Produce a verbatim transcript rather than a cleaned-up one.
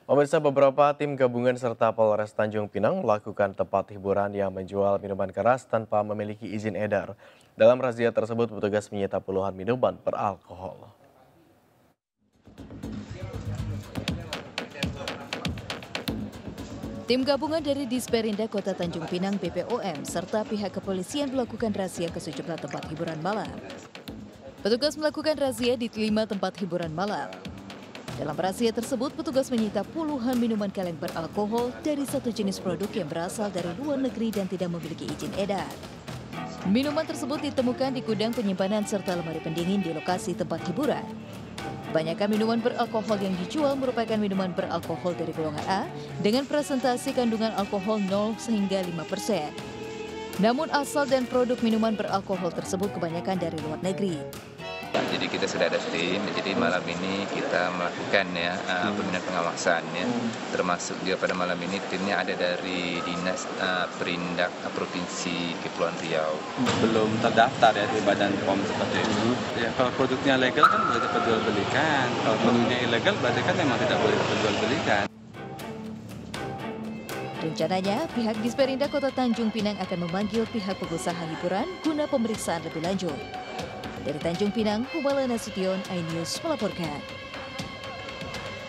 Pemirsa, beberapa tim gabungan serta Polres Tanjung Pinang melakukan tempat hiburan yang menjual minuman keras tanpa memiliki izin edar. Dalam razia tersebut, petugas menyita puluhan minuman beralkohol. Tim gabungan dari Disperinda Kota Tanjung Pinang B P O M serta pihak kepolisian melakukan razia ke sejumlah tempat hiburan malam. Petugas melakukan razia di lima tempat hiburan malam. Dalam razia tersebut, petugas menyita puluhan minuman kaleng beralkohol dari satu jenis produk yang berasal dari luar negeri dan tidak memiliki izin edar. Minuman tersebut ditemukan di gudang penyimpanan serta lemari pendingin di lokasi tempat hiburan. Kebanyakan minuman beralkohol yang dijual merupakan minuman beralkohol dari golongan A dengan presentasi kandungan alkohol nol hingga lima persen. Namun asal dan produk minuman beralkohol tersebut kebanyakan dari luar negeri. Jadi kita sudah ada tim, jadi malam ini kita melakukan ya uh, pembinaan pengawasan ya, termasuk juga pada malam ini timnya ada dari Dinas uh, Perindak uh, Provinsi Kepulauan Riau. Belum terdaftar ya di Badan P O M seperti itu. Ya, kalau produknya legal kan boleh diperjualbelikan, kalau produknya ilegal berarti kan memang tidak boleh diperjualbelikan. Rencananya, pihak Disperinda Kota Tanjung Pinang akan memanggil pihak pengusaha hiburan guna pemeriksaan lebih lanjut. Dari Tanjung Pinang, Humala Nasution, iNews melaporkan.